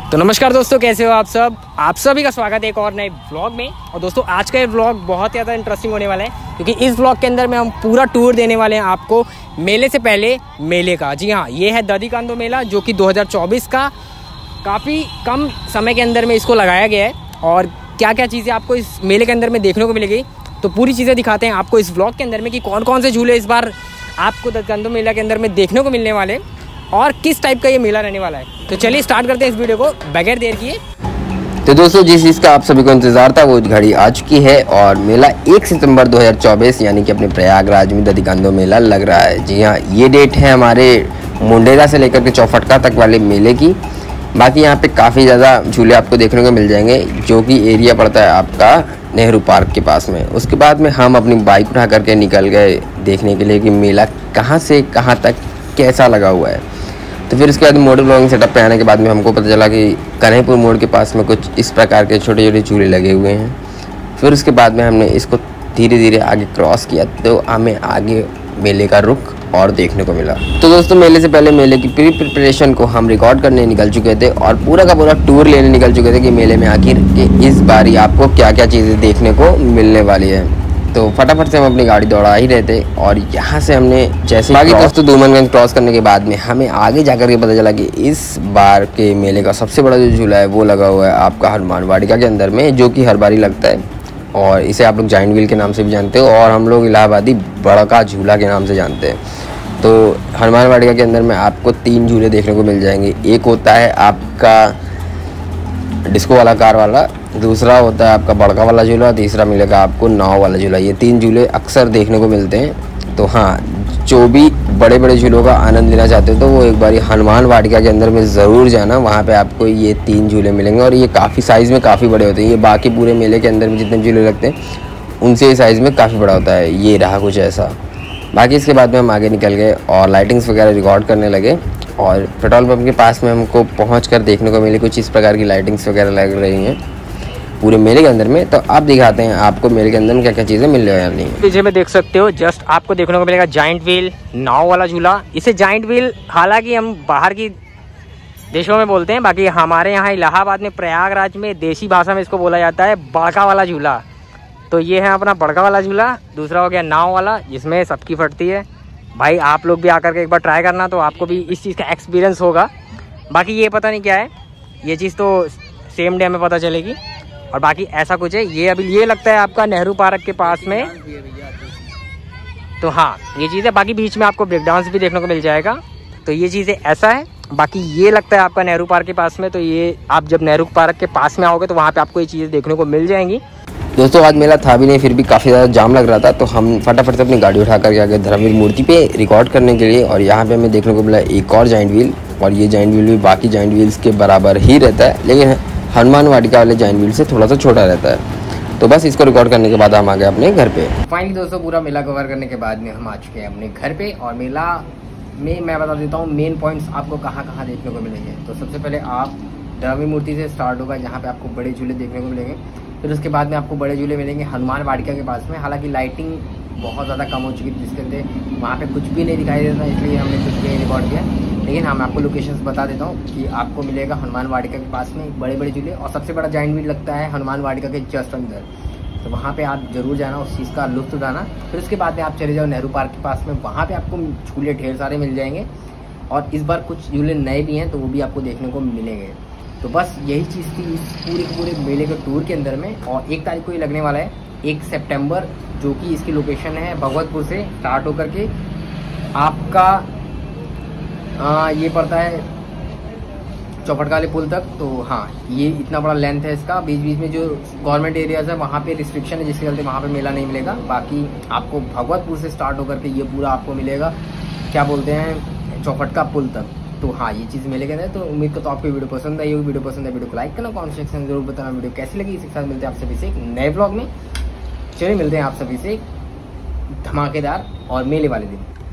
तो नमस्कार दोस्तों, कैसे हो आप सब। आप सभी का स्वागत है एक और नए व्लॉग में। और दोस्तों आज का ये व्लॉग बहुत ज़्यादा इंटरेस्टिंग होने वाला है, क्योंकि इस व्लॉग के अंदर में हम पूरा टूर देने वाले हैं आपको मेले से पहले मेले का। जी हाँ, ये है ददी कांदो मेला, जो कि 2024 का काफ़ी कम समय के अंदर में इसको लगाया गया है। और क्या क्या चीज़ें आपको इस मेले के अंदर में देखने को मिलेगी, तो पूरी चीज़ें दिखाते हैं आपको इस व्लॉग के अंदर में कि कौन कौन से झूले इस बार आपको ददी कांदो मेला के अंदर में देखने को मिलने वाले और किस टाइप का ये मेला रहने वाला है। तो चलिए स्टार्ट करते हैं इस वीडियो को बगैर देर किए। तो दोस्तों, जिस चीज़ का आप सभी को इंतजार था वो घड़ी आ चुकी है और मेला 1 सितंबर 2024 यानी कि अपने प्रयागराज में ददी कांदो मेला लग रहा है। जी हाँ, ये डेट है हमारे मुंडेरा से लेकर के चौफटका तक वाले मेले की। बाकी यहाँ पे काफ़ी ज़्यादा झूले आपको देखने को मिल जाएंगे, जो कि एरिया पड़ता है आपका नेहरू पार्क के पास में। उसके बाद में हम अपनी बाइक उठा करके निकल गए देखने के लिए कि मेला कहाँ से कहाँ तक कैसा लगा हुआ है। तो फिर उसके बाद मोटर ब्लॉगिंग सेटअप पे आने के बाद में हमको पता चला कि कन्हैयापुर मोड़ के पास में कुछ इस प्रकार के छोटे छोटे झूले लगे हुए हैं। फिर उसके बाद में हमने इसको धीरे धीरे आगे क्रॉस किया, तो हमें आगे मेले का रुख और देखने को मिला। तो दोस्तों, मेले से पहले मेले की प्री प्रिपरेशन को हम रिकॉर्ड करने निकल चुके थे और पूरा का पूरा टूर लेने निकल चुके थे कि मेले में आखिर इस बारी आपको क्या क्या चीज़ें देखने को मिलने वाली है। तो फटाफट से हम अपनी गाड़ी दौड़ा ही रहे थे और यहाँ से हमने जैसे बाकी दोस्तों धूमनगंज क्रॉस करने के बाद में हमें आगे जाकर के पता चला कि इस बार के मेले का सबसे बड़ा जो झूला है वो लगा हुआ है आपका हनुमान वाटिका के अंदर में, जो कि हर बारी लगता है और इसे आप लोग जाइंट व्हील के नाम से भी जानते हो और हम लोग इलाहाबादी बड़का झूला के नाम से जानते हैं। तो हनुमान वाटिका के अंदर में आपको 3 झूले देखने को मिल जाएंगे। एक होता है आपका डिस्को वाला कार वाला, दूसरा होता है आपका बड़का वाला झूला, तीसरा मिलेगा आपको नाव वाला झूला। ये 3 झूले अक्सर देखने को मिलते हैं। तो हाँ, जो भी बड़े बड़े झूलों का आनंद लेना चाहते हो तो वो एक बार हनुमान वाटिका के अंदर में ज़रूर जाना। वहाँ पे आपको ये 3 झूले मिलेंगे और ये काफ़ी साइज़ में काफ़ी बड़े होते हैं। ये बाकी पूरे मेले के अंदर में जितने झूले लगते हैं उनसे साइज़ में काफ़ी बड़ा होता है। ये रहा कुछ ऐसा। बाकी इसके बाद में हम आगे निकल गए और लाइटिंग्स वगैरह रिकॉर्ड करने लगे और पेट्रोल पंप के पास में हमको पहुंचकर देखने को मिली कुछ इस प्रकार की लाइटिंग्स वगैरह लग रही हैं पूरे मेले के अंदर में। तो आप दिखाते हैं आपको मेले के अंदर में क्या क्या चीज़ें मिल रही हैं। पीछे में देख सकते हो, जस्ट आपको देखने को मिलेगा जाइंट व्हील नाव वाला झूला। इसे जाइंट व्हील हालांकि हम बाहर की देशों में बोलते हैं, बाकी हमारे यहाँ इलाहाबाद में प्रयागराज में देसी भाषा में इसको बोला जाता है बड़का वाला झूला। तो ये है अपना बड़का वाला झूला। दूसरा हो गया नाव वाला, जिसमें सबकी फटती है। भाई आप लोग भी आकर के एक बार ट्राई करना, तो आपको भी इस चीज़ का एक्सपीरियंस होगा। बाकी ये पता नहीं क्या है, ये चीज़ तो सेम डे में पता चलेगी। और बाकी ऐसा कुछ है, ये अभी ये लगता है आपका नेहरू पार्क के पास में। तो हाँ, ये चीज़ है। बाकी बीच में आपको ब्रेक डांस भी देखने को मिल जाएगा। तो ये चीज़ें ऐसा है। बाकी ये लगता है आपका नेहरू पार्क के पास में। तो ये आप जब नेहरू पार्क के पास में आओगे तो वहाँ पे आपको ये चीज़ें देखने को मिल जाएंगी। दोस्तों, आज मेला था भी नहीं, फिर भी काफ़ी ज़्यादा जाम लग रहा था, तो हम फटाफट से अपनी गाड़ी उठा करके आ गए धर्मवीर मूर्ति पे रिकॉर्ड करने के लिए। और यहाँ पे हमें देखने को मिला एक और जाइंट व्हील, और ये जाइंट व्हील भी बाकी जाइंट व्हील्स के बराबर ही रहता है, लेकिन हनुमान वाटिका वाले जाइंट व्हील से थोड़ा सा छोटा रहता है। तो बस इसको रिकॉर्ड करने के बाद हम आ गए अपने घर पे। फाइनली दोस्तों, पूरा मेला कवर करने के बाद में हम आ चुके हैं अपने घर पे। और मेला में मैं बता देता हूँ मेन पॉइंट्स आपको कहाँ कहाँ देखने को मिलेंगे। तो सबसे पहले आप धर्मवीर मूर्ति से स्टार्ट होगा, जहाँ पे आपको बड़े झूले देखने को मिलेंगे। फिर उसके बाद में आपको बड़े झूले मिलेंगे हनुमान वाटिका के पास में। हालांकि लाइटिंग बहुत ज़्यादा कम हो चुकी थी, जिसके चलते वहाँ पे कुछ भी नहीं दिखाई देता, इसलिए हमने कुछ भी रिकॉर्ड किया। लेकिन हाँ, मैं आपको लोकेशंस बता देता हूँ कि आपको मिलेगा हनुमान वाटिका के पास में बड़े बड़े झूले, और सबसे बड़ा जाइंट व्हील लगता है हनुमान वाटिका के जस्ट अंदर। तो वहाँ पे आप जरूर जाना, उस चीज़ का लुत्फ उठाना। फिर उसके बाद में आप चले जाओ नेहरू पार्क के पास में, वहाँ पे आपको झूले ढेर सारे मिल जाएंगे। और इस बार कुछ झूले नए भी हैं, तो वो भी आपको देखने को मिलेंगे। तो बस यही चीज़ थी इस पूरे मेले के टूर के अंदर में। और 1 तारीख को ये लगने वाला है, 1 सितंबर, जो कि इसकी लोकेशन है भगवतपुर से स्टार्ट होकर के आपका ये पड़ता है चौपटका वाले पुल तक। तो हाँ, ये इतना बड़ा लेंथ है इसका। बीच बीच में जो गवर्नमेंट एरियाज़ है वहाँ पे रिस्ट्रिक्शन है, जिसके चलते वहाँ पे मेला नहीं मिलेगा। बाकी आपको भगवतपुर से स्टार्ट होकर के ये पूरा आपको मिलेगा, क्या बोलते हैं, चौपटका पुल तक। तो हाँ, ये चीज़ मिलेगा ना। तो उम्मीद करता हूँ आपको वीडियो पसंद आई होगी। वीडियो पसंद है, वीडियो को लाइक करना, कमेंट सेक्शन में जरूर बताना वीडियो कैसी लगी। इसके साथ मिलते हैं आप सभी से एक नए व्लॉग में। चलिए मिलते हैं आप सभी से धमाकेदार और मेले वाले दिन।